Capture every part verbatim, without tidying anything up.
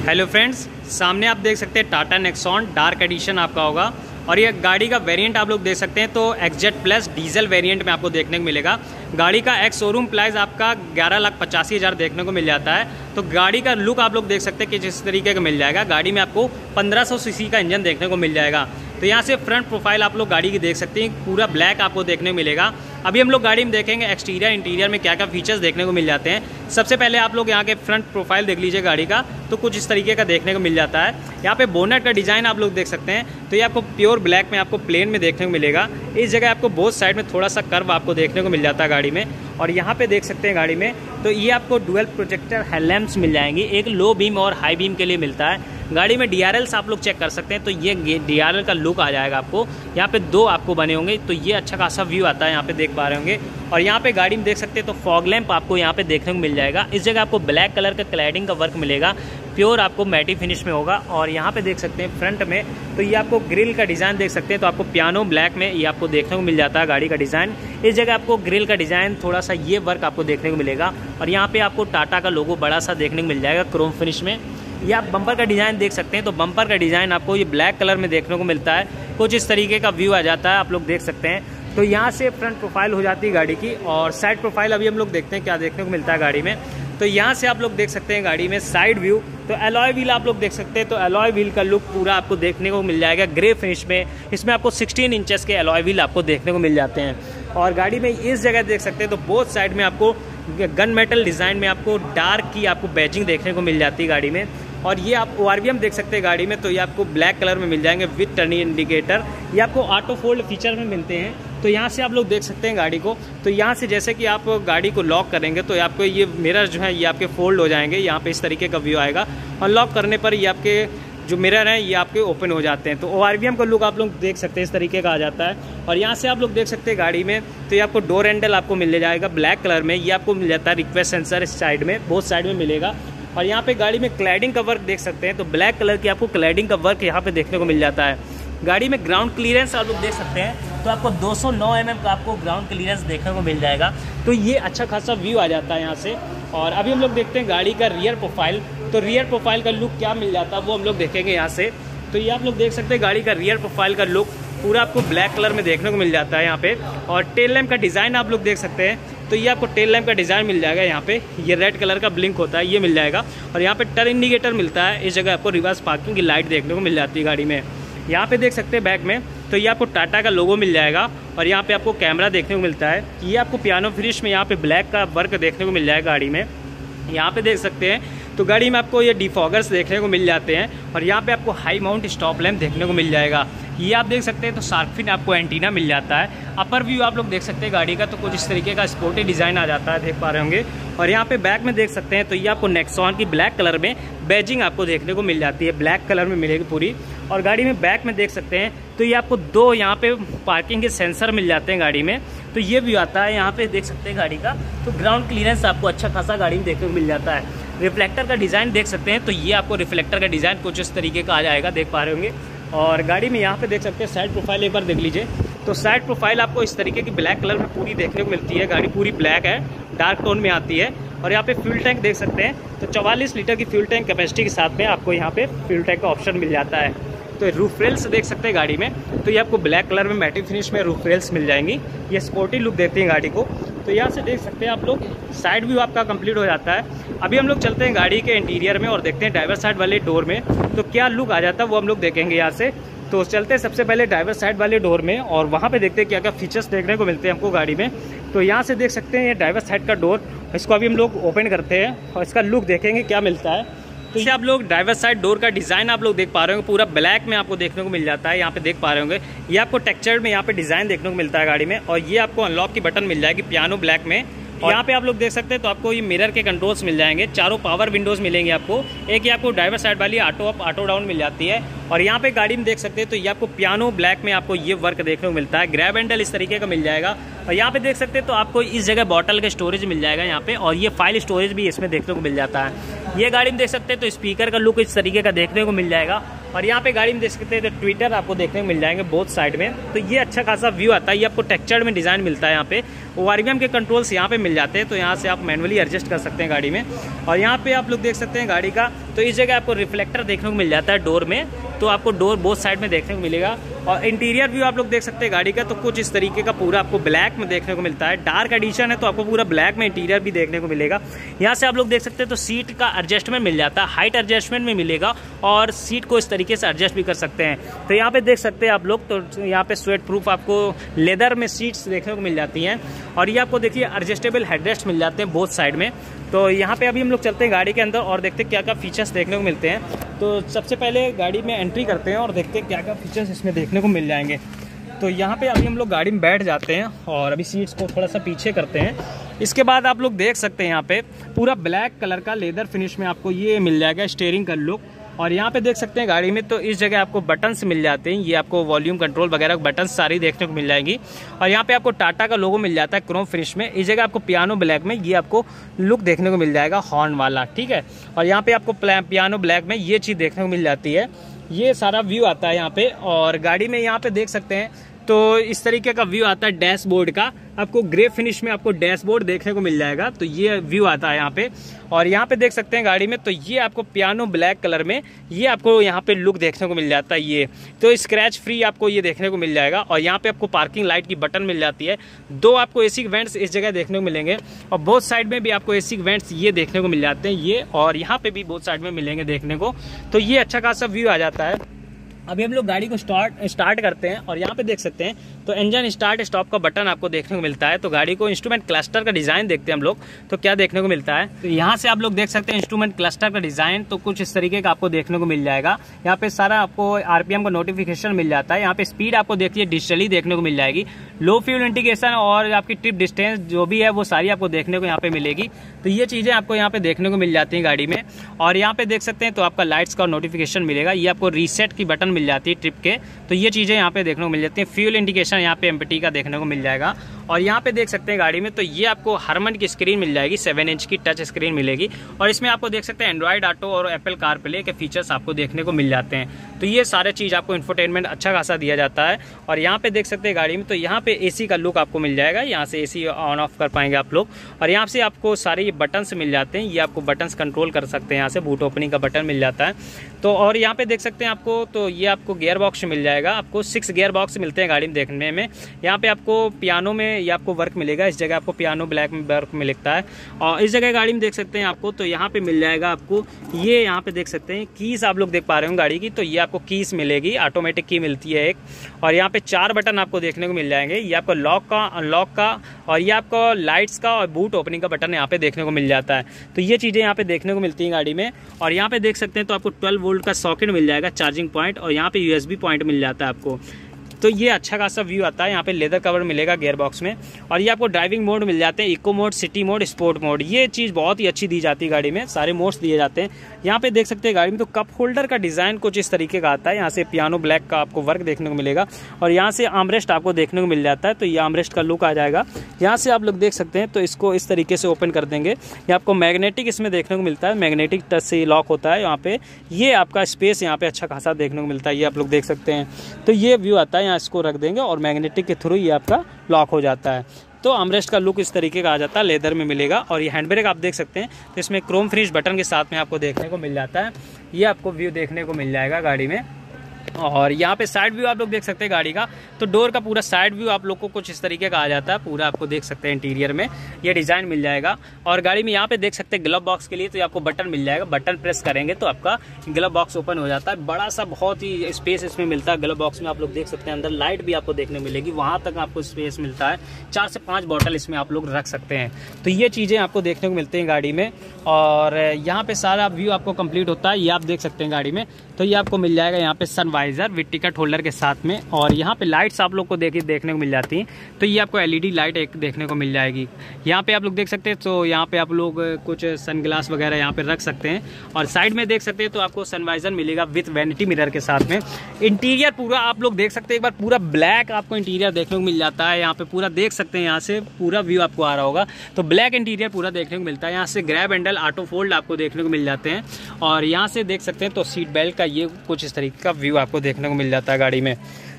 Hello friends, सामने आप देख सकते हैं टाटा नेक्सॉन डार्क एडिशन आपका होगा और ये गाड़ी का वेरिएंट आप लोग देख सकते हैं तो एक्सजेड प्लस डीजल वेरिएंट में आपको देखने को मिलेगा। गाड़ी का एक्स शोरूम प्राइस आपका ग्यारह लाख पचासी हज़ार देखने को मिल जाता है। तो गाड़ी का लुक आप लोग देख सकते हैं कि जिस तरीके का मिल जाएगा। गाड़ी में आपको पंद्रह सौ सीसी का इंजन देखने को मिल जाएगा। तो यहाँ से फ्रंट प्रोफाइल आप लोग गाड़ी की देख सकते हैं, पूरा ब्लैक आपको देखने को मिलेगा। अभी हम लोग गाड़ी में देखेंगे एक्सटीरियर इंटीरियर में क्या क्या फीचर्स देखने को मिल जाते हैं। सबसे पहले आप लोग यहाँ के फ्रंट प्रोफाइल देख लीजिए गाड़ी का, तो कुछ इस तरीके का देखने को मिल जाता है। यहाँ पे बोनेट का डिज़ाइन आप लोग देख सकते हैं, तो ये आपको प्योर ब्लैक में आपको प्लेन में देखने को मिलेगा। इस जगह आपको बोथ साइड में थोड़ा सा कर्व आपको देखने को मिल जाता है गाड़ी में। और यहाँ पे देख सकते हैं गाड़ी में तो ये आपको डुअल प्रोजेक्टर हेडलैम्प्स मिल जाएंगी, एक लो बीम और हाई बीम के लिए मिलता है। गाड़ी में डी आर एल्स आप लोग चेक कर सकते हैं, तो ये डी आर एल का लुक आ जाएगा आपको। यहाँ पे दो आपको बने होंगे, तो ये अच्छा खासा व्यू आता है, यहाँ पे देख पा रहे होंगे। और यहाँ पे गाड़ी में देख सकते हैं तो फॉग लैंप आपको यहाँ पे देखने को मिल जाएगा। इस जगह आपको ब्लैक कलर का क्लैडिंग का वर्क मिलेगा, प्योर आपको मैटी फिनिश में होगा। और यहाँ पे देख सकते हैं फ्रंट में तो ये आपको ग्रिल का डिज़ाइन देख सकते हैं, तो आपको पियानो ब्लैक में ये आपको देखने को मिल जाता है गाड़ी का डिज़ाइन। इस जगह आपको ग्रिल का डिज़ाइन थोड़ा सा ये वर्क आपको देखने को मिलेगा। और यहाँ पे आपको टाटा का लोगो बड़ा सा देखने को मिल जाएगा क्रोम फिनिश में। ये आप बम्पर का डिज़ाइन देख सकते हैं, तो बम्पर का डिज़ाइन आपको ये ब्लैक कलर में देखने को मिलता है। कुछ इस तरीके का व्यू आ जाता है, आप लोग देख सकते हैं। तो यहाँ से फ्रंट प्रोफाइल हो जाती है गाड़ी की। और साइड प्रोफाइल अभी हम लोग देखते हैं क्या देखने को मिलता है गाड़ी में। तो यहाँ से आप लोग देख सकते हैं गाड़ी में साइड व्यू, तो एलॉय व्हील आप लोग देख सकते हैं, तो एलॉय व्हील का लुक पूरा आपको देखने को मिल जाएगा ग्रे फिनिश में। इसमें आपको सोलह इंचेस के एलॉय व्हील आपको देखने को मिल जाते हैं। और गाड़ी में इस जगह देख सकते हैं तो बोथ साइड में आपको गन मेटल डिज़ाइन में आपको डार्क की आपको बैजिंग देखने को मिल जाती है गाड़ी में। और ये आप ओ आर वी एम देख सकते हैं गाड़ी में, तो ये आपको ब्लैक कलर में मिल जाएंगे विद टर्निंग इंडिकेटर। ये आपको ऑटो फोल्ड फीचर में मिलते हैं। तो यहाँ से आप लोग देख सकते हैं गाड़ी को, तो यहाँ से जैसे कि आप गाड़ी को लॉक करेंगे तो आपको ये मिरर जो है ये आपके फोल्ड हो जाएंगे। यहाँ पे इस तरीके का व्यू आएगा और लॉक करने पर ये आपके जो मिरर हैं ये आपके ओपन हो जाते हैं। तो ओ आर वी एम का लुक आप लोग देख सकते हैं, इस तरीके का आ जाता है। और यहाँ से आप लोग देख सकते हैं गाड़ी में तो ये आपको डोर हैंडल आपको मिल जाएगा ब्लैक कलर में। ये आपको मिल जाता है रिक्वेस्ट सेंसर इस साइड में, बोथ साइड में मिलेगा। और यहाँ पे गाड़ी में क्लैडिंग का वर्क देख सकते हैं, तो ब्लैक कलर की आपको क्लैडिंग का वर्क यहाँ पे देखने को मिल जाता है। गाड़ी में ग्राउंड क्लियरेंस आप लोग देख सकते हैं, तो आपको दो सौ नौ एम एम का आपको ग्राउंड क्लियरेंस देखने को मिल जाएगा। तो ये अच्छा खासा व्यू आ जाता है यहाँ से। और अभी हम लोग देखते हैं गाड़ी का रियर प्रोफाइल, तो रियर प्रोफाइल का लुक क्या मिल जाता है वो हम लोग देखेंगे यहाँ से। तो ये आप लोग देख सकते हैं गाड़ी का रियर प्रोफाइल का लुक पूरा आपको ब्लैक कलर में देखने को मिल जाता है यहाँ पे। और टेल लैम्प का डिज़ाइन आप लोग देख सकते हैं, तो ये आपको टेल लैम्प का डिज़ाइन मिल जाएगा यहाँ पे। ये रेड कलर का ब्लिंक होता है, ये मिल जाएगा। और यहाँ पे टर्न इंडिकेटर मिलता है। इस जगह आपको रिवर्स पार्किंग की लाइट देखने को मिल जाती है गाड़ी में। यहाँ पे देख सकते हैं बैक में तो ये आपको टाटा का लोगो मिल जाएगा। और यहाँ पे आपको कैमरा देखने को मिलता है। ये आपको पियानो फिनिश में यहाँ पे ब्लैक का वर्क देखने को मिल जाएगा गाड़ी में। यहाँ पे देख सकते हैं तो गाड़ी में आपको ये डिफॉगर्स देखने को मिल जाते हैं। और यहाँ पे आपको हाई माउंट स्टॉप लैम्प देखने को मिल जाएगा। ये आप देख सकते हैं तो शार्क फिन आपको एंटीना मिल जाता है। अपर व्यू आप लोग देख सकते हैं गाड़ी का, तो कुछ इस तरीके का स्पोर्टी डिज़ाइन आ जाता है, देख पा रहे होंगे। और यहाँ पे बैक में देख सकते हैं तो ये आपको नेक्सॉन की ब्लैक कलर में बैजिंग आपको देखने को मिल जाती है, ब्लैक कलर में मिलेगी पूरी। और गाड़ी में बैक में देख सकते हैं तो ये आपको दो यहाँ पे पार्किंग के सेंसर मिल जाते हैं गाड़ी में। तो ये व्यू आता है यहाँ पे देख सकते हैं गाड़ी का, तो ग्राउंड क्लियरेंस आपको अच्छा खासा गाड़ी में देखने को मिल जाता है। रिफ्लेक्टर का डिज़ाइन देख सकते हैं, तो ये आपको रिफ्लेक्टर का डिज़ाइन कुछ इस तरीके का आ जाएगा, देख पा रहे होंगे। और गाड़ी में यहाँ पे देख सकते हैं साइड प्रोफाइल एक बार देख लीजिए, तो साइड प्रोफाइल आपको इस तरीके की ब्लैक कलर में पूरी देखने को मिलती है। गाड़ी पूरी ब्लैक है, डार्क टोन में आती है। और यहाँ पे फ्यूल टैंक देख सकते हैं, तो चवालीस लीटर की फ्यूल टैंक कैपेसिटी के साथ में आपको यहाँ पे फ्यूल टैंक का ऑप्शन मिल जाता है। तो रूफ रेल्स देख सकते हैं गाड़ी में, तो ये आपको ब्लैक कलर में मैटी फिनिश में रूफ रेल्स मिल जाएंगी। ये स्पोर्टी लुक देती हैं गाड़ी को। तो यहाँ से देख सकते हैं आप लोग साइड व्यू आपका कंप्लीट हो जाता है। अभी हम लोग चलते हैं गाड़ी के इंटीरियर में और देखते हैं ड्राइवर साइड वाले डोर में तो क्या लुक आ जाता है वो हम लोग देखेंगे यहाँ से। तो चलते हैं सबसे पहले ड्राइवर साइड वाले डोर में और वहाँ पे देखते हैं क्या क्या फीचर्स देखने को मिलते हैं हमको गाड़ी में। तो यहाँ से देख सकते हैं ये ड्राइवर साइड का डोर, इसको अभी हम लोग ओपन करते हैं और इसका लुक देखेंगे क्या मिलता है। तो ये आप लोग ड्राइवर साइड डोर का डिज़ाइन आप लोग देख पा रहे होंगे, पूरा ब्लैक में आपको देखने को मिल जाता है। यहाँ पे देख पा रहे होंगे ये आपको टेक्सचर्ड में यहाँ पे डिज़ाइन देखने को मिलता है गाड़ी में। और ये आपको अनलॉक की बटन मिल जाएगी पियानो ब्लैक में। यहाँ पे आप लोग देख सकते हैं तो आपको ये मिरर के कंट्रोल्स मिल जाएंगे, चारों पावर विंडोज़ मिलेंगे आपको। एक ये आपको ड्राइवर साइड वाली ऑटो अप ऑटो डाउन मिल जाती है। और यहाँ पे गाड़ी में देख सकते हैं तो ये आपको पियानो ब्लैक में आपको ये वर्क देखने को मिलता है। ग्रैब हैंडल इस तरीके का मिल जाएगा। और यहाँ पे देख सकते हैं तो आपको इस जगह बॉटल का स्टोरेज मिल जाएगा यहाँ पे। और ये फाइल स्टोरेज भी इसमें देखने को मिल जाता है। ये गाड़ी में देख सकते हैं तो स्पीकर का लुक इस तरीके का देखने को मिल जाएगा। और यहाँ पे गाड़ी में देख सकते हैं तो ट्विटर आपको देखने को मिल जाएंगे बोथ साइड में। तो ये अच्छा खासा व्यू आता है। ये आपको टेक्सचर्ड में डिज़ाइन मिलता है यहाँ पे। ओ आर वी एम के कंट्रोल्स यहाँ पे मिल जाते हैं, तो यहाँ से आप मैनुअली एडजस्ट कर सकते हैं गाड़ी में। और यहाँ पे आप लोग देख सकते हैं गाड़ी का, तो इस जगह आपको रिफ्लेक्टर देखने को मिल जाता है डोर में, तो आपको डोर बोथ साइड में देखने को मिलेगा। और इंटीरियर व्यू आप लोग देख सकते हैं गाड़ी का, तो कुछ इस तरीके का पूरा आपको ब्लैक में देखने को मिलता है। डार्क एडिशन है तो आपको पूरा ब्लैक में इंटीरियर भी देखने को मिलेगा। यहाँ से आप लोग देख सकते हैं तो सीट का एडजस्टमेंट मिल जाता है, हाइट एडजस्टमेंट में मिलेगा और सीट को इस तरीके से एडजस्ट भी कर सकते हैं। तो यहाँ पे देख सकते हैं आप लोग, तो यहाँ पे स्वेट प्रूफ आपको लेदर में सीट्स देखने को मिल जाती हैं। और ये आपको देखिए एडजस्टेबल हेडरेस्ट मिल जाते हैं बोथ साइड में। तो यहाँ पे अभी हम लोग चलते हैं गाड़ी के अंदर और देखते हैं क्या क्या फीचर्स देखने को मिलते हैं। तो सबसे पहले गाड़ी में एंट्री करते हैं और देखते हैं क्या क्या फीचर्स इसमें देखने को मिल जाएंगे। तो यहाँ पे अभी हम लोग गाड़ी में बैठ जाते हैं और अभी सीट्स को थोड़ा सा पीछे करते हैं। इसके बाद आप लोग देख सकते हैं यहाँ पे पूरा ब्लैक कलर का लेदर फिनिश में आपको ये मिल जाएगा स्टीयरिंग का लुक। और यहाँ पे देख सकते हैं गाड़ी में तो इस जगह आपको बटन्स मिल जाते हैं, ये आपको वॉल्यूम कंट्रोल वगैरह बटन्स सारी देखने को मिल जाएंगी। और यहाँ पे आपको टाटा का लोगो मिल जाता है क्रोम फिनिश में। इस जगह आपको पियानो ब्लैक में ये आपको लुक देखने को मिल जाएगा हॉर्न वाला, ठीक है। और यहाँ पे आपको पियानो ब्लैक में ये चीज़ देखने को मिल जाती है, ये सारा व्यू आता है यहाँ पे। और गाड़ी में यहाँ पे देख सकते हैं तो इस तरीके का व्यू आता है डैशबोर्ड का, आपको ग्रे फिनिश में आपको डैशबोर्ड देखने को मिल जाएगा, तो ये व्यू आता है यहाँ पे। और यहाँ पे देख सकते हैं गाड़ी में तो ये आपको पियानो ब्लैक कलर में ये आपको यहाँ पे लुक देखने को मिल जाता है, ये तो स्क्रैच फ्री आपको ये देखने को मिल जाएगा। और यहाँ पे आपको पार्किंग लाइट की बटन मिल जाती है, दो आपको एसी वेंट्स इस जगह देखने को मिलेंगे और बोथ साइड में भी आपको एसी वेंट्स ये देखने को मिल जाते हैं, ये और यहाँ पे भी बोथ साइड में मिलेंगे देखने को। तो ये अच्छा खासा व्यू आ जाता है। अभी हम लोग गाड़ी को स्टार्ट स्टार्ट करते हैं और यहाँ पे देख सकते हैं तो इंजन स्टार्ट स्टॉप का बटन आपको देखने को मिलता है। तो गाड़ी को इंस्ट्रूमेंट क्लस्टर का डिज़ाइन देखते हैं हम लोग, तो क्या देखने को मिलता है। तो यहाँ से आप लोग देख सकते हैं इंस्ट्रूमेंट क्लस्टर का डिज़ाइन, तो कुछ इस तरीके का आपको देखने को मिल जाएगा। यहाँ पे सारा आपको आरपीएम का नोटिफिकेशन मिल जाता है। यहाँ पे स्पीड आपको देखिए डिजिटली देखने को मिल जाएगी, लो फ्यूल इंडिकेशन और आपकी ट्रिप डिस्टेंस जो भी है वो सारी आपको देखने को यहाँ पे मिलेगी। तो ये चीज़ें आपको यहाँ पे देखने को मिल जाती हैं गाड़ी में। और यहाँ पे देख सकते हैं तो आपका लाइट्स का नोटिफिकेशन मिलेगा, ये आपको रीसेट की बटन मिल जाती है ट्रिप के, तो ये चीज़ें यहाँ पे देखने को मिल जाती हैं। फ्यूल इंडिकेशन यहाँ पे एम्प्टी का देखने को मिल जाएगा। और यहाँ पे देख सकते हैं गाड़ी में तो ये आपको हरमन की स्क्रीन मिल जाएगी, सेवन इंच की टच स्क्रीन मिलेगी। और इसमें आपको देख सकते हैं एंड्रॉइड ऑटो और एप्पल कार प्ले के फीचर्स आपको देखने को मिल जाते हैं। तो ये सारे चीज़ आपको इंफोटेनमेंट अच्छा खासा दिया जाता है। और यहाँ पे देख सकते हैं गाड़ी में तो यहाँ पे एसी का लुक आपको मिल जाएगा, यहाँ से एसी ऑन ऑफ कर पाएंगे आप लोग। और यहाँ से आपको सारे ये बटन्स मिल जाते हैं, ये आपको बटन्स कंट्रोल कर सकते हैं, यहाँ से बूट ओपनिंग का बटन मिल जाता है। तो और यहाँ पे देख सकते हैं आपको तो ये आपको गियर बॉक्स मिल जाएगा, आपको सिक्स गियर बॉक्स मिलते हैं गाड़ी में देखने में। यहाँ पे आपको पियानो में ये आपको वर्क मिलेगा, इस जगह आपको पियानो ब्लैक में वर्क मिलता है। और इस जगह गाड़ी में देख सकते हैं आपको तो यहाँ पे मिल जाएगा आपको ये, यहाँ पे देख सकते हैं कीज आप लोग देख पा रहे हो गाड़ी की, तो ये आपको कीज मिलेगी, ऑटोमेटिक की मिलती है एक। और यहाँ पे चार बटन आपको देखने को मिल जाएंगे, ये आपको लॉक का, अनलॉक का और ये आपको लाइट्स का और बूट ओपनिंग का बटन यहाँ पे देखने को मिल जाता है। तो ये चीज़ें यहाँ पे देखने को मिलती हैं गाड़ी में। और यहाँ पे देख सकते हैं तो आपको ट्वेल्व वोल्ट का सॉकेट मिल जाएगा, चार्जिंग पॉइंट, और यहाँ पे यूएसबी पॉइंट मिल जाता है आपको। तो ये अच्छा खासा व्यू आता है। यहाँ पे लेदर कवर मिलेगा गियर बॉक्स में। और ये आपको ड्राइविंग मोड मिल जाते हैं, eco mode, city mode, sport mode, ये चीज़ बहुत ही अच्छी दी जाती है गाड़ी में, सारे मोड्स दिए जाते हैं। यहाँ पे देख सकते हैं गाड़ी में तो कप होल्डर का डिज़ाइन कुछ इस तरीके का आता है, यहाँ से पियानो ब्लैक का आपको वर्क देखने को मिलेगा। और यहाँ से आर्मरेस्ट आपको देखने को मिल जाता है, तो ये आर्मरेस्ट का लुक आ जाएगा। यहाँ से आप लोग देख सकते हैं तो इसको इस तरीके से ओपन कर देंगे, ये आपको मैग्नेटिक इसमें देखने को मिलता है, मैग्नेटिक टच से लॉक होता है। यहाँ पे ये आपका स्पेस यहाँ पे अच्छा खासा देखने को मिलता है, ये आप लोग देख सकते हैं। तो ये व्यू आता है, यहाँ इसको रख देंगे और मैग्नेटिक के थ्रू ये आपका लॉक हो जाता है। तो आर्मरेस्ट का लुक इस तरीके का आ जाता है, लेदर में मिलेगा। और ये हैंड ब्रेक आप देख सकते हैं तो इसमें क्रोम फिनिश बटन के साथ में आपको देखने को मिल जाता है, ये आपको व्यू देखने को मिल जाएगा गाड़ी में। और यहाँ पे साइड व्यू आप लोग देख सकते हैं गाड़ी का, तो डोर का पूरा साइड व्यू आप लोग को कुछ इस तरीके का आ जाता है, पूरा आपको देख सकते हैं इंटीरियर में ये डिज़ाइन मिल जाएगा। और गाड़ी में यहाँ पे देख सकते हैं ग्लव बॉक्स के लिए तो आपको बटन मिल जाएगा, बटन प्रेस करेंगे तो आपका ग्लव बॉक्स ओपन हो जाता है। बड़ा सा बहुत ही स्पेस इसमें मिलता है ग्लव बॉक्स में, आप लोग देख सकते हैं अंदर लाइट भी आपको देखने मिलेगी, वहाँ तक आपको स्पेस मिलता है, चार से पाँच बॉटल इसमें आप लोग रख सकते हैं। तो ये चीज़ें आपको देखने को मिलती हैं गाड़ी में। और यहाँ पे सारा व्यू आपको कंप्लीट होता है, ये आप देख सकते हैं गाड़ी में। तो ये आपको मिल जाएगा यहाँ पे सनवाइजर विद टिकट होल्डर के साथ में। और यहाँ पे लाइट्स आप लोग को देखिए देखने को मिल जाती हैं, तो ये आपको एलईडी लाइट एक देखने को मिल जाएगी। यहाँ पे आप लोग देख सकते हैं तो यहाँ पे आप लोग कुछ सनग्लास वगैरह यहाँ पे रख सकते हैं। और साइड में देख सकते हैं तो आपको सनवाइजर मिलेगा विथ वैनिटी मिरर के साथ में। इंटीरियर पूरा आप लोग देख सकते हैं, एक बार पूरा ब्लैक आपको इंटीरियर देखने को मिल जाता है। यहाँ पे पूरा देख सकते हैं, यहाँ से पूरा व्यू आपको आ रहा होगा, तो ब्लैक इंटीरियर पूरा देखने को मिलता है। यहाँ से ग्रैब हैंडल, ऑटो फोल्ड आपको देखने को मिल जाते हैं। और यहाँ से देख सकते हैं तो सीट बेल्ट का ये कुछ इस तरीके का व्यू आपको देखने को मिल जाता है गाड़ी में।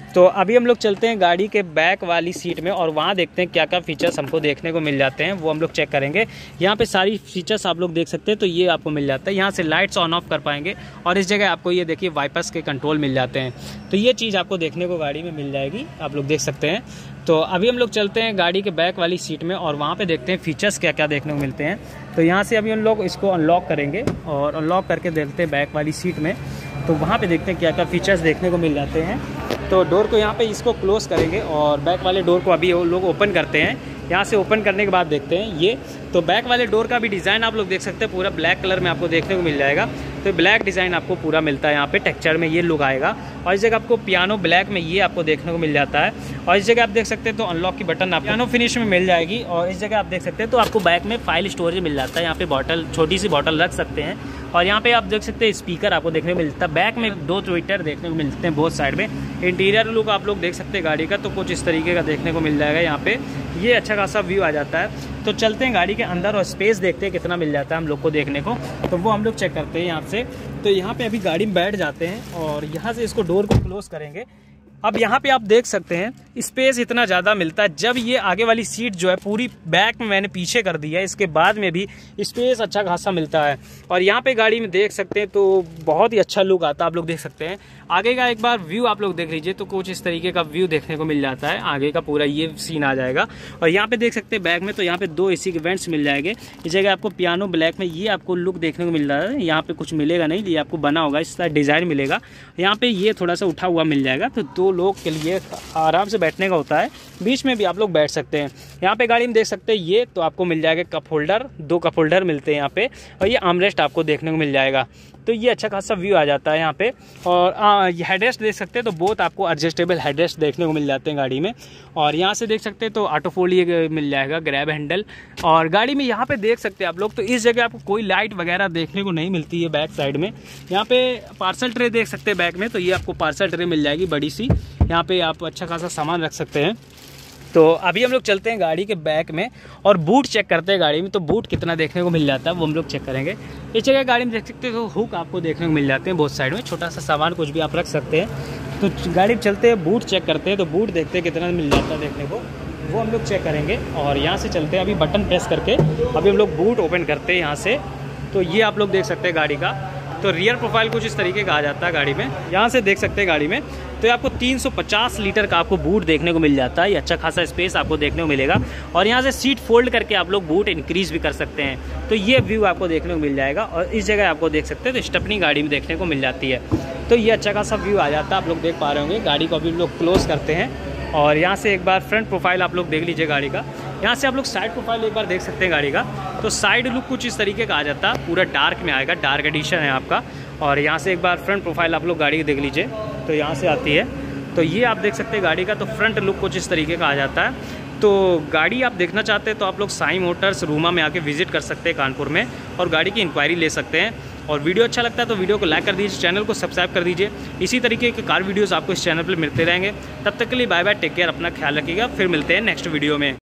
तो अभी हम लोग चलते हैं गाड़ी के बैक वाली सीट में और वहाँ देखते हैं क्या क्या फीचर्स हमको देखने को मिल जाते हैं, वो हम लोग चेक करेंगे। यहाँ पे सारी फीचर्स आप लोग देख सकते हैं, तो ये आपको मिल जाता है। यहाँ से लाइट्स ऑन ऑफ कर पाएंगे और इस जगह आपको ये देखिए वाइपर्स के कंट्रोल मिल जाते हैं। तो ये चीज़ आपको देखने को गाड़ी में मिल जाएगी, आप लोग देख सकते हैं। तो अभी हम लोग चलते हैं गाड़ी के बैक वाली सीट में और वहाँ पर देखते हैं फीचर्स क्या क्या देखने को मिलते हैं। तो यहाँ से अभी हम लोग इसको अनलॉक करेंगे और अनलॉक करके देखते हैं बैक वाली सीट में, तो वहाँ पे देखते हैं क्या क्या फीचर्स देखने को मिल जाते हैं। तो डोर को यहाँ पे इसको क्लोज करेंगे और बैक वाले डोर को अभी वो लोग ओपन करते हैं। यहाँ से ओपन करने के बाद देखते हैं ये, तो बैक वाले डोर का भी डिज़ाइन आप लोग देख सकते हैं, पूरा ब्लैक कलर में आपको देखने को मिल जाएगा। तो ब्लैक डिज़ाइन आपको पूरा मिलता है, यहाँ पे टेक्सचर में ये लुक आएगा। और इस जगह आपको पियानो ब्लैक में ये आपको देखने को मिल जाता है। और इस जगह आप देख सकते हैं तो अनलॉक की बटन आपको पियानो फिनिश में मिल जाएगी। और इस जगह आप देख सकते हैं तो आपको बैक में फाइल स्टोरेज मिल जाता है, यहाँ पे बॉटल, छोटी सी बॉटल रख सकते हैं। और यहाँ पे आप देख सकते हैं स्पीकर आपको देखने को मिलता है। बैक में दो ट्विटर देखने को मिलते हैं बोथ साइड में। इंटीरियर लुक आप लोग देख सकते हैं गाड़ी का, तो कुछ इस तरीके का देखने को मिल जाएगा। यहाँ पे ये अच्छा खासा व्यू आ जाता है। तो चलते हैं गाड़ी के अंदर और स्पेस देखते हैं कितना मिल जाता है हम लोग को देखने को, तो वो हम लोग चेक करते हैं यहाँ से। तो यहाँ पे अभी गाड़ी में बैठ जाते हैं और यहाँ से इसको डोर को क्लोज करेंगे। अब यहाँ पे आप देख सकते हैं स्पेस इतना ज़्यादा मिलता है। जब ये आगे वाली सीट जो है पूरी बैक में मैंने पीछे कर दी है, इसके बाद में भी स्पेस अच्छा खासा मिलता है। और यहाँ पे गाड़ी में देख सकते हैं तो बहुत ही अच्छा लुक आता है, आप लोग देख सकते हैं। आगे का एक बार व्यू आप लोग देख लीजिए, तो कुछ इस तरीके का व्यू देखने को मिल जाता है। आगे का पूरा ये सीन आ जाएगा। और यहाँ पे देख सकते हैं बैक में, तो यहाँ पे दो एसी के वेंट्स मिल जाएंगे। इस जगह आपको पियानो ब्लैक में ये आपको लुक देखने को मिल रहा है। यहाँ पे कुछ मिलेगा नहीं, ये आपको बना होगा, इस तरह डिज़ाइन मिलेगा। यहाँ पे ये थोड़ा सा उठा हुआ मिल जाएगा, तो दो लोग के लिए आराम से बैठने का होता है। बीच में भी आप लोग बैठ सकते हैं। यहाँ पे गाड़ी में देख सकते हैं ये, तो आपको मिल जाएगा कप होल्डर, दो कप होल्डर मिलते हैं यहाँ पे। और ये आर्मरेस्ट आपको देखने को मिल जाएगा। तो ये अच्छा खासा व्यू आ जाता है यहाँ पे। और हेडरेस्ट देख सकते हैं, तो बहुत आपको एडजस्टेबल हेडरेस्ट देखने को मिल जाते हैं गाड़ी में। और यहाँ से देख सकते हैं तो ऑटो फोल्ड ये मिल जाएगा, ग्रैब हैंडल। और गाड़ी में यहाँ पे देख सकते हैं आप लोग, तो इस जगह आपको कोई लाइट वगैरह देखने को नहीं मिलती है बैक साइड में। यहाँ पे पार्सल ट्रे देख सकते हैं बैक में, तो ये आपको पार्सल ट्रे मिल जाएगी बड़ी सी। यहाँ पे आप अच्छा खासा सामान रख सकते हैं। तो अभी हम लोग चलते हैं गाड़ी के बैक में और बूट चेक करते हैं गाड़ी में, तो बूट कितना देखने को मिल जाता है वो हम लोग चेक करेंगे। इस जगह गाड़ी में देख सकते हैं तो हुक आपको देखने को मिल जाते हैं बहुत साइड में, छोटा सा सामान कुछ भी आप रख सकते हैं। तो गाड़ी में चलते हैं, बूट चेक करते हैं, तो बूट देखते हैं कितना मिल जाता है देखने को, वो हम लोग चेक करेंगे। और यहाँ से चलते हैं, अभी बटन प्रेस करके अभी हम लोग बूट ओपन करते हैं यहाँ से। तो ये आप लोग देख सकते हैं गाड़ी का, तो रियर प्रोफाइल कुछ इस तरीके का आ जाता है गाड़ी में। यहाँ से देख सकते हैं गाड़ी में, तो आपको तीन सौ पचास लीटर का आपको बूट देखने को मिल जाता है। ये अच्छा खासा स्पेस आपको देखने को मिलेगा। और यहाँ से सीट फोल्ड करके आप लोग बूट इंक्रीज भी कर सकते हैं, तो ये व्यू आपको देखने को मिल जाएगा। और इस जगह आपको देख सकते हैं तो स्टेपनी गाड़ी में देखने को मिल जाती है। तो ये अच्छा खासा व्यू आ जाता है, आप लोग देख पा रहे होंगे। गाड़ी को अभी लोग क्लोज करते हैं और यहाँ से एक बार फ्रंट प्रोफाइल आप लोग देख लीजिए गाड़ी का। यहाँ से आप लोग साइड प्रोफाइल एक बार देख सकते हैं गाड़ी का, तो साइड लुक कुछ इस तरीके का आ जाता है, पूरा डार्क में आएगा, डार्क एडिशन है आपका। और यहाँ से एक बार फ्रंट प्रोफाइल आप लोग गाड़ी की देख लीजिए, तो यहाँ से आती है। तो ये आप देख सकते हैं गाड़ी का, तो फ्रंट लुक कुछ इस तरीके का आ जाता है। तो गाड़ी आप देखना चाहते हैं तो आप लोग साई मोटर्स रूमा में आके विजिट कर सकते हैं कानपुर में, और गाड़ी की इंक्वायरी ले सकते हैं। और वीडियो अच्छा लगता है तो वीडियो को लाइक कर दीजिए, चैनल को सब्सक्राइब कर दीजिए। इसी तरीके के कार वीडियोस आपको इस चैनल पर मिलते रहेंगे। तब तक के लिए बाय बाय, टेक केयर, अपना ख्याल रखिएगा। फिर मिलते हैं नेक्स्ट वीडियो में।